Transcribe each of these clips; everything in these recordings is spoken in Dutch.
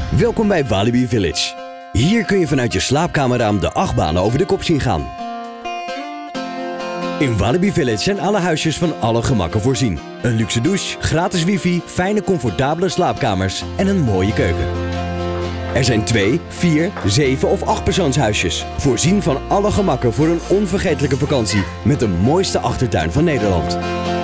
Welkom bij Walibi Village. Hier kun je vanuit je slaapkamerraam de achtbanen over de kop zien gaan. In Walibi Village zijn alle huisjes van alle gemakken voorzien. Een luxe douche, gratis wifi, fijne comfortabele slaapkamers en een mooie keuken. Er zijn 2, 4, 7 of 8 persoonshuisjes. Voorzien van alle gemakken voor een onvergetelijke vakantie met de mooiste achtertuin van Nederland.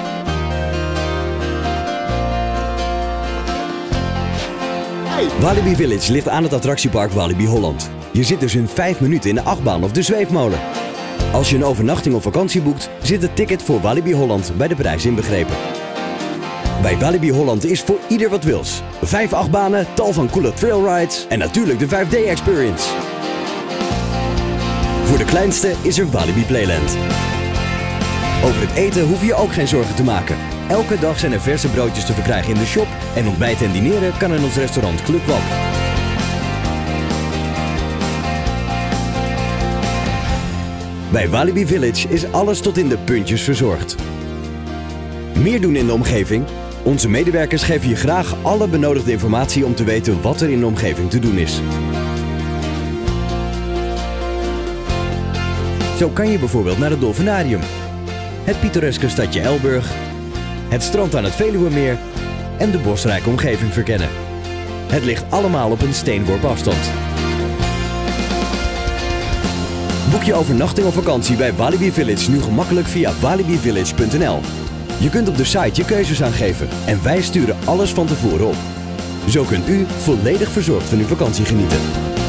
Walibi Village ligt aan het attractiepark Walibi Holland. Je zit dus in 5 minuten in de achtbaan of de zweefmolen. Als je een overnachting of vakantie boekt, zit het ticket voor Walibi Holland bij de prijs inbegrepen. Bij Walibi Holland is voor ieder wat wils. 5 achtbanen, tal van coole trailrides en natuurlijk de 5D Experience. Voor de kleinste is er Walibi Playland. Over het eten hoef je ook geen zorgen te maken. Elke dag zijn er verse broodjes te verkrijgen in de shop en ontbijten en dineren kan in ons restaurant Club Wap. Bij Walibi Village is alles tot in de puntjes verzorgd. Meer doen in de omgeving? Onze medewerkers geven je graag alle benodigde informatie om te weten wat er in de omgeving te doen is. Zo kan je bijvoorbeeld naar het Dolfinarium, het pittoreske stadje Elburg, het strand aan het Veluwemeer en de bosrijke omgeving verkennen. Het ligt allemaal op een steenworp afstand. Boek je overnachting of vakantie bij Walibi Village nu gemakkelijk via walibivillage.nl. Je kunt op de site je keuzes aangeven en wij sturen alles van tevoren op. Zo kunt u volledig verzorgd van uw vakantie genieten.